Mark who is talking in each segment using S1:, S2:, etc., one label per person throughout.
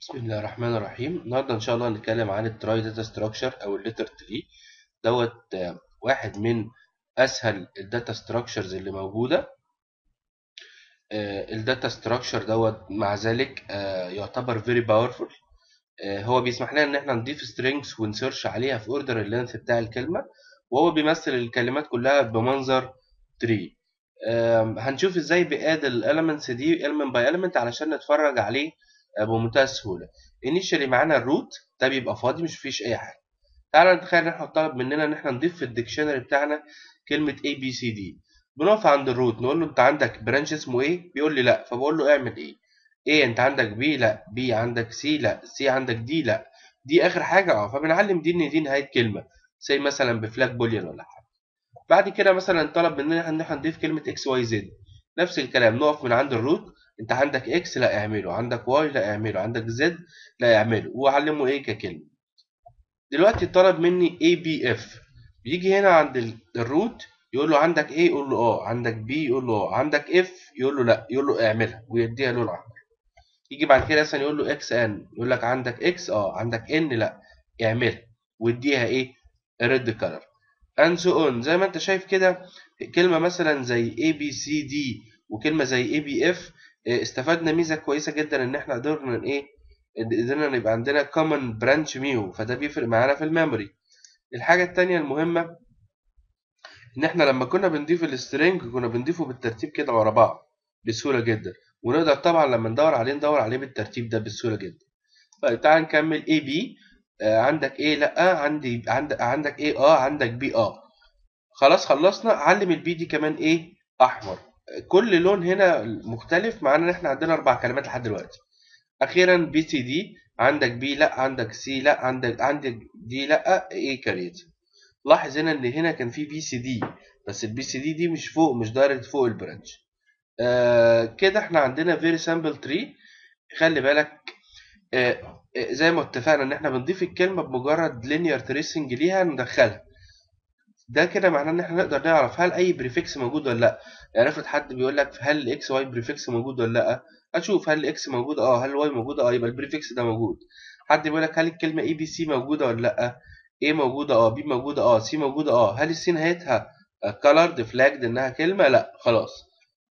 S1: بسم الله الرحمن الرحيم. النهارده ان شاء الله هنتكلم عن التراي داتا ستراكشر او الليتر تري دوت. واحد من اسهل الداتا ستراكشرز اللي موجوده. الداتا ستراكشر دوت مع ذلك يعتبر فيري باورفول. هو بيسمح لنا ان احنا نضيف سترينجز ونسيرش عليها في اوردر اللينث بتاع الكلمه، وهو بيمثل الكلمات كلها بمنظر تري. هنشوف ازاي بيقاد الاليمنتس دي element by element علشان نتفرج عليه بمنتهى السهوله. initially معانا الروت ده بيبقى فاضي مش فيش اي حاجه. تعالى نتخيل ان احنا طلب مننا ان احنا نضيف في الديكشنري بتاعنا كلمه A B C D. بنقف عند الروت نقول له انت عندك برانش اسمه ايه، بيقول لي لا، فبقول له اعمل ايه. ايه انت عندك بي؟ لا. بي عندك سي؟ لا. سي عندك دي؟ لا. دي اخر حاجه. فبنعلم دي ان دي نهايه كلمه، زي مثلا بفلاج بوليان ولا حاجه. بعد كده مثلا طلب مننا ان احنا نضيف كلمه اكس واي زد. نفس الكلام، نقف من عند الروت، انت عندك اكس؟ لا اعمله. عندك واي؟ لا اعمله. عندك زد؟ لا اعمله. واعلمه ايه ككلمه. دلوقتي طلب مني اي بي اف. بيجي هنا عند الروت يقول له عندك ايه، يقول له اه. عندك بي؟ يقول له اه. عندك اف؟ يقول له لا. يقول له اعملها ويديها لون احمر. يجي بعد كده مثلا يقول له اكس ان، يقول لك عندك اكس؟ اه. عندك ان؟ لا. اعملها واديها ايه؟ ريد كلر. and so on. زي ما انت شايف كده، كلمة مثلا زي A B C D وكلمة زي A B F، استفدنا ميزة كويسة جدا ان احنا قدرنا ايه، قدرنا يبقى عندنا common branch ميو، فده بيفرق معانا في الميموري. الحاجة التانية المهمة ان احنا لما كنا بنضيف السترينج كنا بنضيفه بالترتيب كده ورا بعض بسهولة جدا، ونقدر طبعا لما ندور عليه بالترتيب ده بسهولة جدا. طيب تعال نكمل. A B، عندك ايه؟ لا. عندك ايه؟ اه. عندك بي؟ اه. خلاص خلصنا. علم البي دي كمان ايه؟ احمر. كل لون هنا مختلف، معانا ان احنا عندنا 4 كلمات لحد دلوقتي. اخيرا بي سي دي، عندك بي؟ لا. عندك سي؟ لا. عندك دي؟ لا. ايه كاريت. لاحظ هنا ان هنا كان في بي سي دي، بس البي سي دي مش فوق، مش دايركت فوق البرانش. كده احنا عندنا فيري سامبل تري. خلي بالك، زي ما اتفقنا ان احنا بنضيف الكلمه بمجرد لينير تريسنج ليها ندخلها. ده كده معناه ان احنا نقدر نعرف هل اي بريفكس موجود ولا لا. يعني افرض حد بيقول لك هل الاكس واي بريفكس موجود ولا لا، اشوف هل الاكس موجود اه، هل الواي موجود اه، يبقى البريفكس ده موجود. حد بيقول لك هل الكلمه اي بي سي موجوده ولا لا، ايه موجوده اه، بي موجوده اه، سي موجوده اه، هل السي نهايتها كولرد فلاجد انها كلمه؟ لا. خلاص،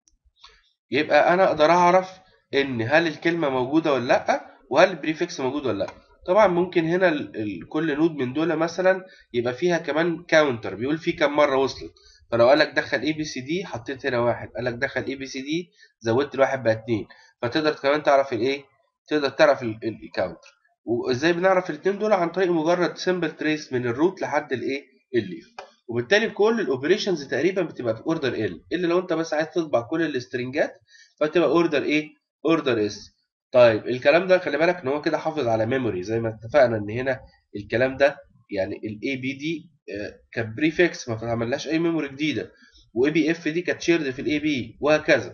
S1: يبقى انا اقدر اعرف ان هل الكلمه موجوده ولا لا، وهل البريفكس موجود ولا لا. طبعا ممكن هنا كل نود من دول مثلا يبقى فيها كمان كاونتر بيقول فيه كم مره وصلت. فلو قال لك دخل اي بي سي دي حطيت هنا واحد، قال لك دخل اي بي سي دي زودت الواحد بقى 2. فتقدر كمان تعرف الايه، تقدر تعرف الكاونتر. وازاي بنعرف الاثنين دول؟ عن طريق مجرد سمبل تريس من الروت لحد الايه، الليف. وبالتالي كل الاوبريشنز تقريبا بتبقى في اوردر ال، الا لو انت بس عايز تطبع كل السترنجات فتبقى اوردر ايه، اوردر اس. طيب الكلام ده خلي بالك ان هو كده حافظ على ميموري، زي ما اتفقنا ان هنا الكلام ده يعني الاي بي دي كانت بريفكس ما عملناش اي ميموري جديده، واي بي اف دي كانت شيرد في الاي بي، وهكذا.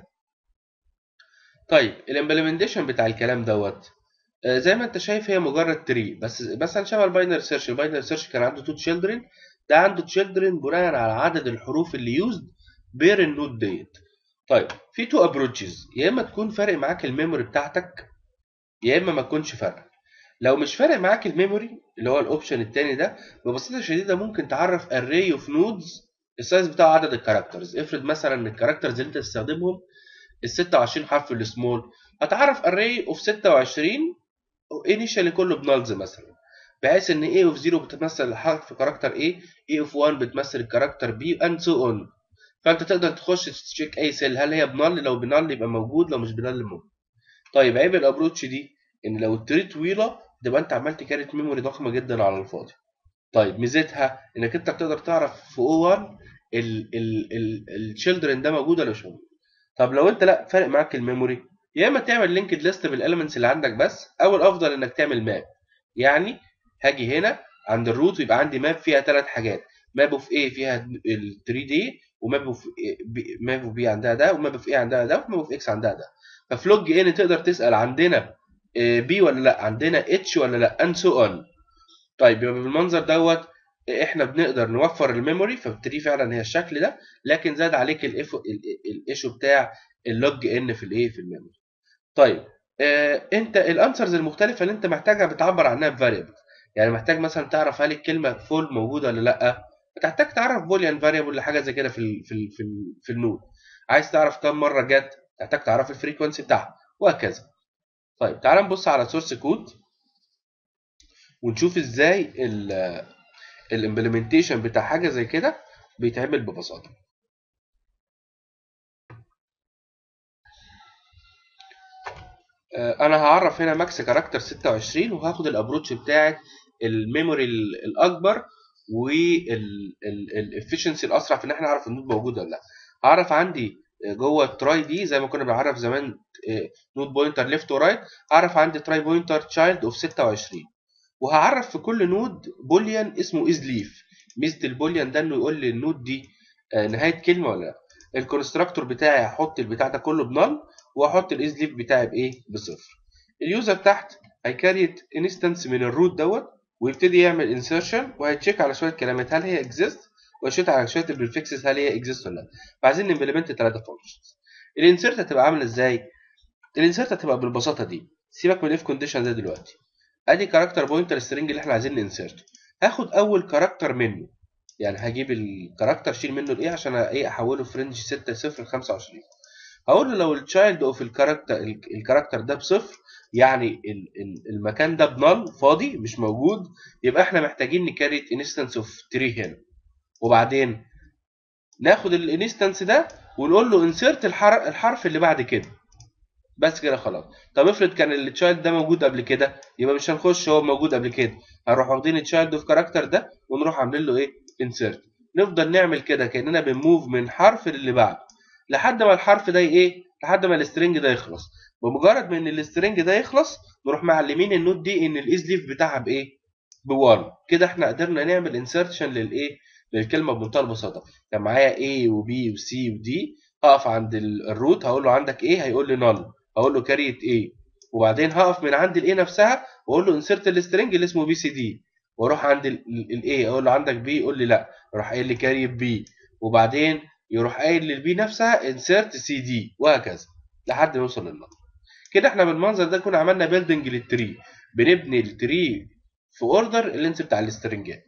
S1: طيب الامبلمنتيشن بتاع الكلام دوت، زي ما انت شايف هي مجرد تري بس هنشبه الباينري سيرش. الباينري سيرش كان عنده تو تشيلدرن، ده عنده تشيلدرن بناء على عدد الحروف اللي يوزد بير النود ديت. طيب في تو ابروتشز، يا اما تكون فارق معاك الميموري بتاعتك، يا اما ما تكونش فارقه. لو مش فارق معاك الميموري اللي هو الاوبشن التاني ده، ببساطه شديده ممكن تعرف اري اوف نودز السايز بتاع عدد الكاركترز. افرض مثلا ان الكاركترز اللي انت تستخدمهم ال 26 حرف السمول، هتعرف اري اوف 26 انيشالي كله بنالز مثلا، بحيث ان A اوف 0 بتمثل الحرف في كاركتر A، A اوف 1 بتمثل الكاركتر B and so on. فانت تقدر تخش تشيك اي سيل هل هي بنال، لو بنال يبقى موجود، لو مش بنال موجود. طيب عيب الابروتش دي ان لو التري طويله تبقى انت عملت كارت ميموري ضخمه جدا على الفاضي. طيب ميزتها انك انت بتقدر تعرف في O1 الشيلدرن ده موجود ولا مش موجود. طب لو انت لا فارق معاك الميموري، يا اما تعمل لينكد ليست بالاليمنتس اللي عندك بس، او الافضل انك تعمل ماب. يعني هاجي هنا عند الروت ويبقى عندي ماب فيها 3 حاجات: ماب اوف A فيها ال 3 دي، وماب اوف ماب اوف B عندها ده، وماب اوف A عندها ده، وماب اوف X عندها ده. ففي لوج ان تقدر تسال عندنا B ولا لا، عندنا H ولا لا، and so on. طيب يبقى بالمنظر دوت احنا بنقدر نوفر الميموري، فبالتالي فعلا هي الشكل ده، لكن زاد عليك الايشو بتاع اللوج ان في الايه، في الميموري. طيب انت الانسرز المختلفه اللي انت محتاجها بتعبر عنها بفاريبل. يعني محتاج مثلا تعرف هل الكلمه فول موجوده ولا لا، هتحتاج تعرف بوليان فاريبل لحاجه زي كده في النود. عايز تعرف كم مره جت، تحتاج تعرف الفريكونسي بتاعها، وهكذا. طيب تعال نبص على سورس كود ونشوف ازاي الامبلمنتيشن بتاع حاجه زي كده بيتعمل ببساطه. انا هعرف هنا ماكس كاركتر 26، وهاخد الابروتش بتاعت الميموري الاكبر والافشنسي الاسرع في ان احنا نعرف النود موجود ولا لا. هعرف عندي جوه التراي دي زي ما كنا بنعرف زمان نود بوينتر ليفت ورايت، هعرف عندي تراي بوينتر تشايلد اوف 26، وهعرف في كل نود بوليان اسمه از ليف. ميزه البوليان ده انه يقول لي النود دي نهايه كلمه ولا لا. الكونستراكتور بتاعي هحط البتاع ده كله بنل، واحط الاز ليف بتاعي بايه؟ بصفر. اليوزر تحت هيكريت انستنس من الروت دوت، ويبتدي يعمل انسرشن، وهيتشيك على شويه كلمات هل هي اكزيست، ويشيك على شويه البريفكسز هل هي اكزيست ولا لا. فعايزين نمبلمنت ثلاثه فانكشنز. الانسرت هتبقى عامله ازاي؟ الانسرت هتبقى بالبساطه دي. سيبك من الاف كونديشن ده دلوقتي. ادي كاركتر بوينتر سترنج اللي احنا عايزين ننسرته. هاخد اول كاركتر منه، يعني هجيب الكاركتر شيل منه الايه عشان ايه احوله في رينج 6 0 ل 25. هقول له لو التشايلد اوف الكاركتر ده بصفر، يعني المكان ده بنال فاضي مش موجود، يبقى احنا محتاجين نكريت انستنس اوف تري هنا. وبعدين ناخد الانستنس ده ونقول له انسيرت الحرف اللي بعد كده. بس كده خلاص. طب افرض كان التشايلد ده موجود قبل كده، يبقى مش هنخش هو موجود قبل كده، هنروح واخدين التشايلد اوف كاركتر ده ونروح عاملين له ايه؟ انسيرت. نفضل نعمل كده كاننا بنموف من حرف للي بعده لحد ما الحرف ده ايه؟ لحد ما السترنج ده يخلص. بمجرد ما ان السترنج ده يخلص نروح معلمين النوت دي ان الايز ليف بتاعها بايه؟ ب1. كده احنا قدرنا نعمل انسرشن للايه؟ للكلمه بمنتهى البساطه. كان معايا A وB وC وD، هقف عند الروت هقول له عندك ايه؟ هيقول لي نل، هقول له كاريت ايه، وبعدين هقف من عند الايه نفسها واقول له انسرت السترنج اللي اسمه BCD، واروح عند الايه اقول له عندك بي، يقول لي لا، يروح قايل لي كاريت بي، وبعدين يروح قايل للبي نفسها انسرت CD، وهكذا لحد ما يوصل للنل. كده احنا بالمنظر ده كنا عملنا بيلدنج للتري. بنبني التري في اوردر اللينس بتاع السترنجات،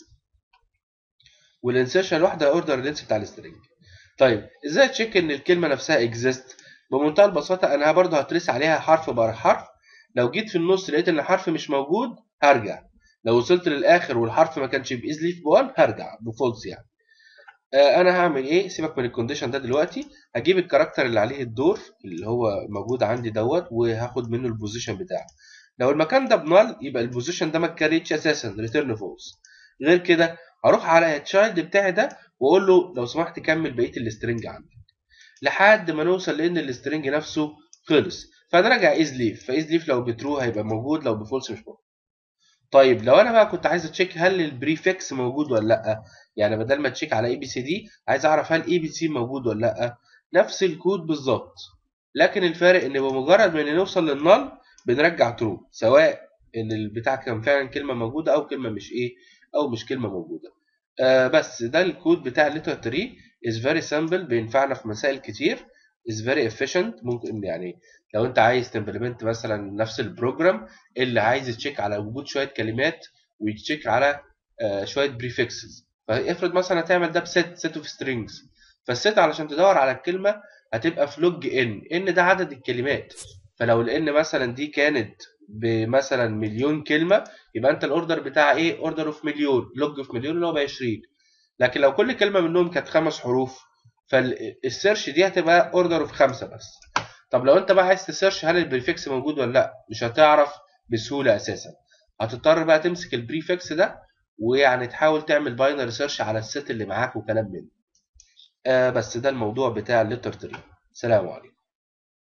S1: والانسيرشن الواحده اوردر اللينس بتاع السترنج. طيب ازاي تشيك ان الكلمه نفسها اكزيست؟ بمنتهى البساطه انا برضه هترس عليها حرف بره حرف. لو جيت في النص لقيت ان الحرف مش موجود هرجع. لو وصلت للاخر والحرف ما كانش بايزلي في 1 هرجع بفولس يعني. انا هعمل ايه؟ سيبك من الكونديشن ده دلوقتي. هجيب الكاركتر اللي عليه الدور اللي هو موجود عندي دوت، وهاخد منه البوزيشن بتاعه. لو المكان ده بنال يبقى البوزيشن ده ما اتكريتش اساسا، ريتيرن فولس. غير كده هروح على التشايلد بتاعي ده واقول له لو سمحت كمل بقيه السترنج عندك لحد ما نوصل لان السترنج نفسه خلص، فنرجع از ليف. فاز ليف لو بترو هيبقى موجود، لو بفولس مش موجود. طيب لو انا بقى كنت عايز اتشيك هل البريفكس موجود ولا لا، يعني بدل ما تشيك على ABCD عايز اعرف هل ABC موجود ولا لا، نفس الكود بالظبط. لكن الفارق ان بمجرد ما نوصل للنل بنرجع ترو، سواء ان البتاع كان فعلا كلمه موجوده او كلمه مش ايه، او مش كلمه موجوده. بس ده الكود بتاع الليتر تري. is very simple، بينفعنا في مسائل كتير. is very efficient. ممكن يعني لو انت عايز تمبلمنت مثلا نفس البروجرام اللي عايز تشيك على وجود شويه كلمات ويتشيك على شويه بريفكسز. فافرض مثلا هتعمل ده بست اوف سترينجز، فالست علشان تدور على الكلمه هتبقى في لوج ان ده عدد الكلمات. فلو الان مثلا دي كانت بمثلا مليون كلمه، يبقى انت الاوردر بتاع ايه؟ اوردر اوف مليون، لوج اوف مليون اللي هو ب 20. لكن لو كل كلمه منهم كانت 5 حروف، فالسيرش دي هتبقى اوردر اوف 5 بس. طب لو انت بقى عايز تسيرش هل البريفكس موجود ولا لا، مش هتعرف بسهوله اساسا. هتضطر بقى تمسك البريفكس ده ويعني تحاول تعمل باينري سيرش على الست اللي معاك وكلام من بس ده الموضوع بتاع الليتر تري. سلام عليكم.